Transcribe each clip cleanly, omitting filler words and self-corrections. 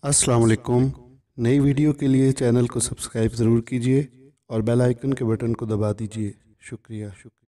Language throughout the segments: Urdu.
अस्सलाम वालेकुम। नई वीडियो के लिए चैनल को सब्सक्राइब ज़रूर कीजिए और बेल आइकन के बटन को दबा दीजिए। शुक्रिया।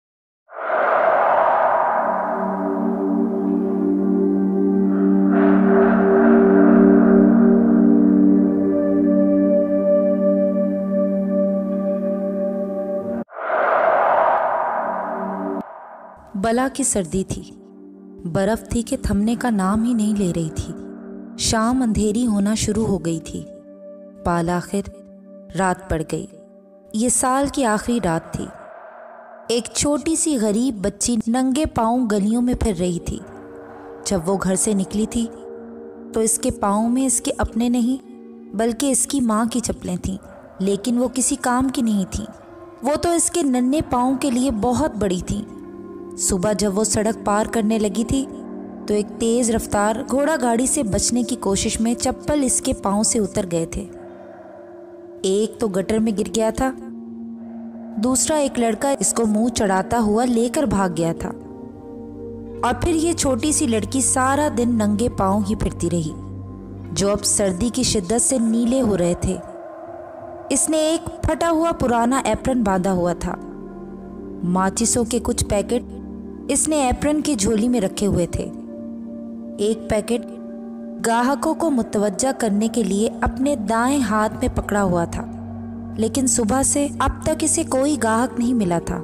बला की सर्दी थी, बर्फ थी कि थमने का नाम ही नहीं ले रही थी। शाम अंधेरी होना शुरू हो गई थी। पाल आखिर रात पड़ गई। ये साल की आखिरी रात थी। एक छोटी सी गरीब बच्ची नंगे पांव गलियों में फिर रही थी। जब वो घर से निकली थी तो इसके पाँव में इसके अपने नहीं बल्कि इसकी माँ की चप्पलें थीं, लेकिन वो किसी काम की नहीं थीं। वो तो इसके नन्हे पाँव के लिए बहुत बड़ी थीं। सुबह जब वो सड़क पार करने लगी थी तो एक तेज़ रफ्तार घोड़ा गाड़ी से बचने की कोशिश में चप्पल इसके पाँव से उतर गए थे। एक तो गटर में गिर गया था, दूसरा एक लड़का इसको मुंह चढ़ाता हुआ लेकर भाग गया था। और फिर ये छोटी सी लड़की सारा दिन नंगे पाँव ही फिरती रही, जो अब सर्दी की शिद्दत से नीले हो रहे थे। इसने एक फटा हुआ पुराना एप्रन बांधा हुआ था। माचिसों के कुछ पैकेट इसने एप्रन की झोली में रखे हुए थे। एक पैकेट ग्राहकों को मुतवज्जा करने के लिए अपने दाएं हाथ में पकड़ा हुआ था, लेकिन सुबह से अब तक इसे कोई ग्राहक नहीं मिला था।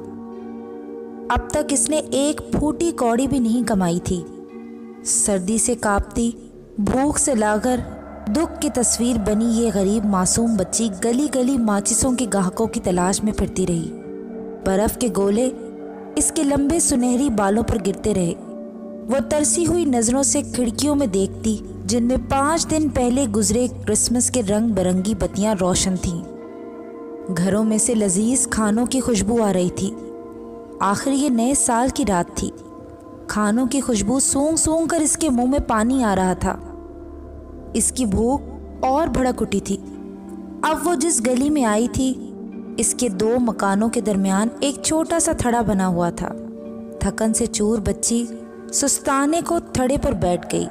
अब तक इसने एक फूटी कौड़ी भी नहीं कमाई थी। सर्दी से कांपती, भूख से लागर, दुख की तस्वीर बनी ये गरीब मासूम बच्ची गली गली माचिसों के ग्राहकों की तलाश में फिरती रही। बर्फ के गोले इसके लंबे सुनहरी बालों पर गिरते रहे। वो तरसी हुई नज़रों से खिड़कियों में देखती, जिनमें 5 दिन पहले गुजरे क्रिसमस के रंग बिरंगी बत्तियां रोशन थीं। घरों में से लजीज खानों की खुशबू आ रही थी। आखिर ये नए साल की रात थी। खानों की खुशबू सूंघ सूंघ कर इसके मुंह में पानी आ रहा था। इसकी भूख और भड़क उठी थी। अब वो जिस गली में आई थी, इसके 2 मकानों के दरमियान एक छोटा सा थड़ा बना हुआ था। थकन से चूर बच्ची सुस्ताने को थड़े पर बैठ गई।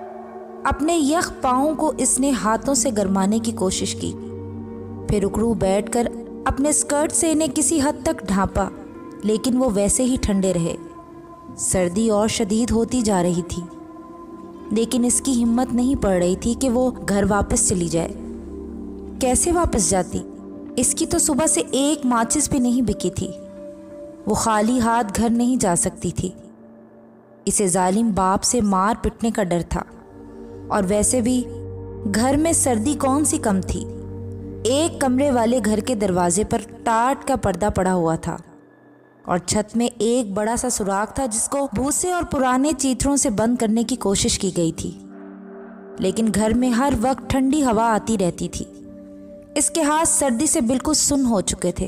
अपने यख पाँव को इसने हाथों से गरमाने की कोशिश की, फिर रुकरू बैठकर अपने स्कर्ट से इन्हें किसी हद तक ढांपा, लेकिन वो वैसे ही ठंडे रहे। सर्दी और शदीद होती जा रही थी, लेकिन इसकी हिम्मत नहीं पड़ रही थी कि वो घर वापस चली जाए। कैसे वापस जाती? इसकी तो सुबह से एक माचिस भी नहीं बिकी थी। वो खाली हाथ घर नहीं जा सकती थी। इसे जालिम बाप से मार पिटने का डर था, और वैसे भी घर में सर्दी कौन सी कम थी। एक कमरे वाले घर के दरवाजे पर टाट का पर्दा पड़ा हुआ था, और छत में एक बड़ा सा सुराख था जिसको भूसे और पुराने चीथड़ों से बंद करने की कोशिश की गई थी। लेकिन घर में हर वक्त ठंडी हवा आती रहती थी। इसके हाथ सर्दी से बिल्कुल सुन्न हो चुके थे।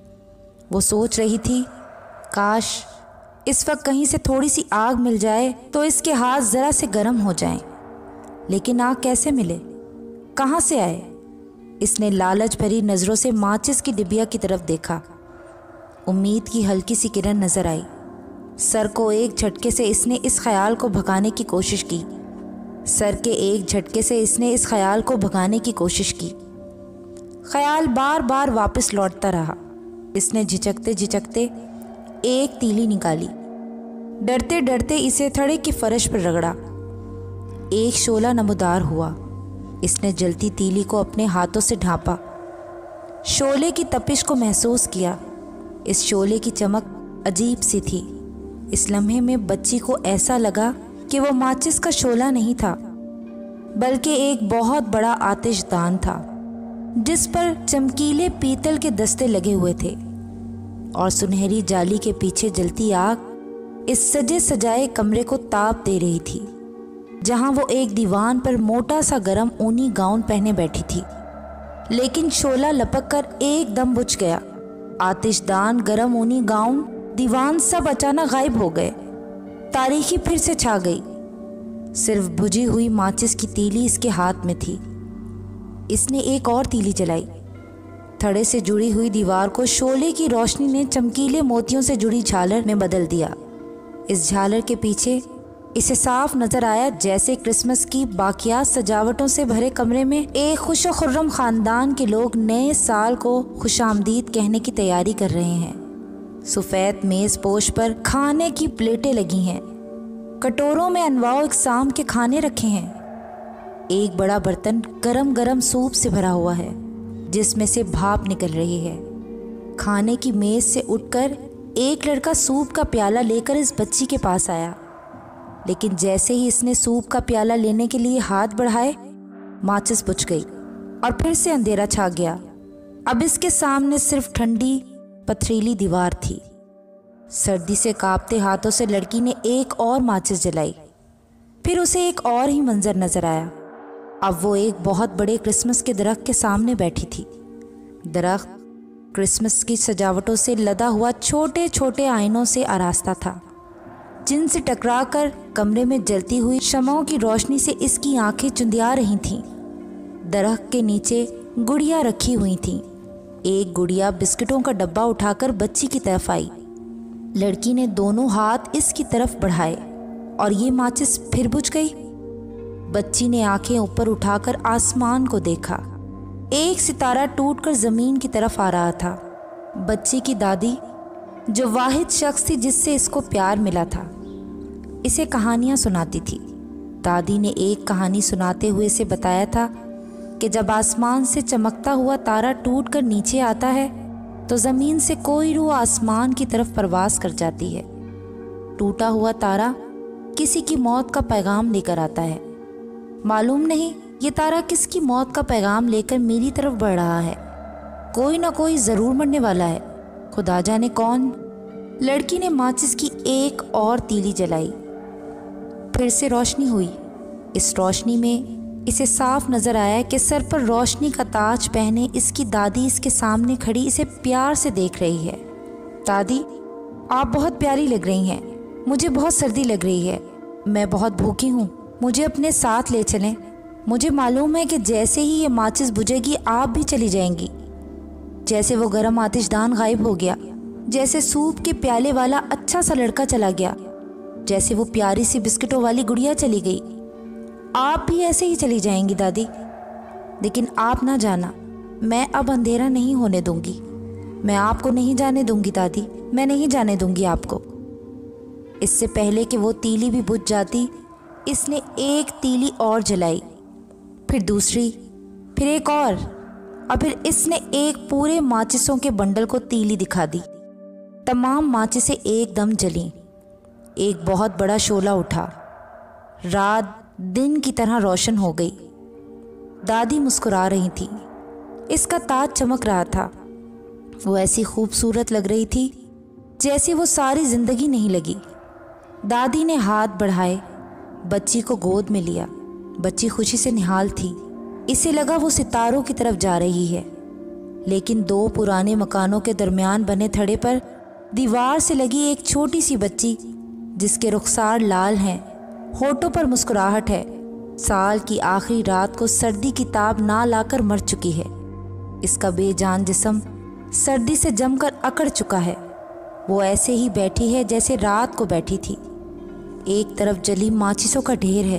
वो सोच रही थी, काश इस वक्त कहीं से थोड़ी सी आग मिल जाए तो इसके हाथ ज़रा से गर्म हो जाएं। लेकिन आग कैसे मिले, कहाँ से आए? इसने लालच भरी नज़रों से माचिस की डिबिया की तरफ देखा। उम्मीद की हल्की सी किरण नज़र आई। सर को एक झटके से इसने इस ख्याल को भगाने की कोशिश की। सर के एक झटके से इसने इस ख्याल को भगाने की कोशिश की। ख्याल बार बार वापस लौटता रहा। इसने झिझकते झिझकते एक तीली निकाली। डरते डरते इसे थड़े की फर्श पर रगड़ा। एक शोला नमदार हुआ। इसने जलती तीली को अपने हाथों से ढांपा। शोले की तपिश को महसूस किया। इस शोले की चमक अजीब सी थी। इस लम्हे में बच्ची को ऐसा लगा कि वो माचिस का शोला नहीं था, बल्कि एक बहुत बड़ा आतिशदान था, जिस पर चमकीले पीतल के दस्ते लगे हुए थे, और सुनहरी जाली के पीछे जलती आग इस सजे सजाए कमरे को ताप दे रही थी, जहां वो एक दीवान पर मोटा सा गरम ऊनी गाउन पहने बैठी थी। लेकिन शोला लपक कर एकदम बुझ गया। आतिशदान, गरम ऊनी गाउन, दीवान सब अचानक गायब हो गए। तारीकी फिर से छा गई। सिर्फ बुझी हुई माचिस की तीली इसके हाथ में थी। इसने एक और तीली जलाई। थड़े से जुड़ी हुई दीवार को शोले की रोशनी ने चमकीले मोतियों से जुड़ी झालर में बदल दिया। इस झालर के पीछे اسے صاف نظر آیا جیسے کرسمس کی باقیات سجاوٹوں سے بھرے کمرے میں ایک خوش و خرم خاندان کے لوگ نئے سال کو خوش آمدید کہنے کی تیاری کر رہے ہیں۔ سفید میز پوش پر کھانے کی پلیٹیں لگی ہیں، کٹوروں میں انواع و اقسام کے کھانے رکھے ہیں۔ ایک بڑا برتن گرم گرم سوپ سے بھرا ہوا ہے جس میں سے بھاپ نکل رہی ہے۔ کھانے کی میز سے اٹھ کر ایک لڑکا سوپ کا پیالہ لے کر اس بچی کے پاس آیا، لیکن جیسے ہی اس نے سوپ کا پیالہ لینے کے لیے ہاتھ بڑھائے، ماچس بجھ گئی اور پھر سے اندھیرا چھا گیا۔ اب اس کے سامنے صرف ٹھنڈی پتھریلی دیوار تھی۔ سردی سے کانپتے ہاتھوں سے لڑکی نے ایک اور ماچس جلائی، پھر اسے ایک اور ہی منظر نظر آیا۔ اب وہ ایک بہت بڑے کرسمس کے درخت کے سامنے بیٹھی تھی۔ درخت کرسمس کی سجاوٹوں سے لدا ہوا چھوٹے چھوٹے آئینوں سے آراستہ تھا، جن سے ٹکرا کر کمرے میں جلتی ہوئی شمعوں کی روشنی سے اس کی آنکھیں چندیا رہی تھیں۔ درخت کے نیچے گڑیا رکھی ہوئی تھیں۔ ایک گڑیا بسکٹوں کا ڈبہ اٹھا کر بچی کی طرف آئی۔ لڑکی نے دونوں ہاتھ اس کی طرف بڑھائے اور یہ ماچس پھر بجھ گئی۔ بچی نے آنکھیں اوپر اٹھا کر آسمان کو دیکھا۔ ایک ستارہ ٹوٹ کر زمین کی طرف آ رہا تھا۔ بچی کی دادی، جو واحد شخص تھی جس سے اس کو پیار ملا تھا، اسے کہانیاں سناتی تھی۔ دادی نے ایک کہانی سناتے ہوئے اسے بتایا تھا کہ جب آسمان سے چمکتا ہوا تارا ٹوٹ کر نیچے آتا ہے تو زمین سے کوئی روح آسمان کی طرف پرواز کر جاتی ہے۔ ٹوٹا ہوا تارا کسی کی موت کا پیغام لے کر آتا ہے۔ معلوم نہیں یہ تارا کس کی موت کا پیغام لے کر میری طرف بڑھ رہا ہے۔ کوئی نہ کوئی ضرور مرنے والا ہے، خدا جانے کون۔ لڑکی نے ماچس کی ایک اور تیلی جلائی۔ پھر سے روشنی ہوئی۔ اس روشنی میں اسے صاف نظر آیا کہ سر پر روشنی کا تاج پہنے اس کی دادی اس کے سامنے کھڑی اسے پیار سے دیکھ رہی ہے۔ دادی، آپ بہت پیاری لگ رہی ہیں۔ مجھے بہت سردی لگ رہی ہے، میں بہت بھوکی ہوں، مجھے اپنے ساتھ لے چلیں۔ مجھے معلوم ہے کہ جیسے ہی یہ ماچس بجھے گی آپ بھی چلی جائیں گی۔ جیسے وہ گرم آتش دان غائب ہو گیا، جیسے سوپ کے پیالے والا اچھا سا لڑکا چلا گیا، جیسے وہ پیاری سی بسکٹوں والی گڑیا چلی گئی، آپ بھی ایسے ہی چلی جائیں گی دادی۔ لیکن آپ نہ جانا، میں اب اندھیرا نہیں ہونے دوں گی، میں آپ کو نہیں جانے دوں گی دادی، میں نہیں جانے دوں گی آپ کو۔ اس سے پہلے کہ وہ تیلی بھی بجھ جاتی، اس نے ایک تیلی اور جلائی، پھر دوسری، پھر ایک اور پھر اس نے ایک پورے ماچسوں کے بنڈل کو تیلی دکھا دی۔ تمام ماچسیں ایک دم جلیں۔ ایک بہت بڑا شعلہ اٹھا۔ رات دن کی طرح روشن ہو گئی۔ دادی مسکرا رہی تھی، اس کا تاج چمک رہا تھا۔ وہ ایسی خوبصورت لگ رہی تھی جیسے وہ ساری زندگی نہیں لگی۔ دادی نے ہاتھ بڑھائے، بچی کو گود میں لیا۔ بچی خوشی سے نہال تھی، اسے لگا وہ ستاروں کی طرف جا رہی ہے۔ لیکن دو پرانے مکانوں کے درمیان بنے تھڑے پر دیوار سے لگی ایک چھوٹی سی بچی، جس کے رخسار لال ہیں، ہونٹوں پر مسکراہٹ ہے، سال کی آخری رات کو سردی کی تاب نہ لا کر مر چکی ہے۔ اس کا بے جان جسم سردی سے جم کر اکڑ چکا ہے۔ وہ ایسے ہی بیٹھی ہے جیسے رات کو بیٹھی تھی۔ ایک طرف جلی ماچسوں کا ڈھیر ہے،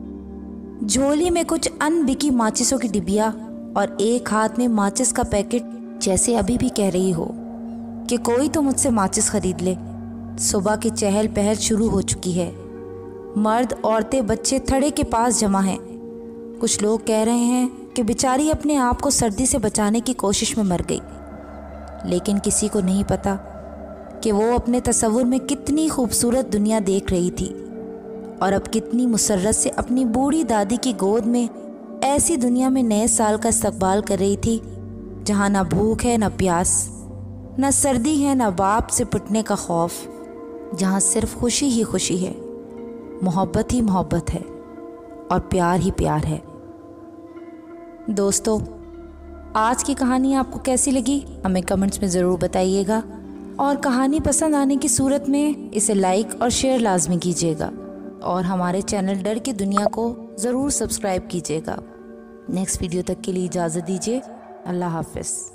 جھولی میں کچھ ان بکی ماچسوں کی ڈبیا اور ایک ہاتھ میں ماچس کا پیکٹ، جیسے ابھی بھی کہہ رہی ہو کہ کوئی تو مجھ سے ماچس خرید لے۔ صبح کی چہل پہل شروع ہو چکی ہے۔ مرد، عورتیں، بچے تھڑے کے پاس جمع ہیں۔ کچھ لوگ کہہ رہے ہیں کہ بیچاری اپنے آپ کو سردی سے بچانے کی کوشش میں مر گئی، لیکن کسی کو نہیں پتا کہ وہ اپنے تصور میں کتنی خوبصورت دنیا دیکھ رہی تھی اور اب کتنی مسرت سے اپنی بوڑھی دادی کی گود میں ایسی دنیا میں نئے سال کا استقبال کر رہی تھی جہاں نہ بھوک ہے، نہ پیاس، نہ سردی ہے، نہ باپ سے پٹنے کا خوف، جہاں صرف خوشی ہی خوشی ہے، محبت ہی محبت ہے اور پیار ہی پیار ہے۔ دوستو، آج کی کہانی آپ کو کیسی لگی ہمیں کمنٹس میں ضرور بتائیے گا، اور کہانی پسند آنے کی صورت میں اسے لائک اور شیئر لازمی کیجیے گا، اور ہمارے چینل ڈر کی دنیا کو ضرور سبسکرائب کیجیے گا۔ نیکسٹ ویڈیو تک کے لیے اجازت دیجیے۔ اللہ حافظ۔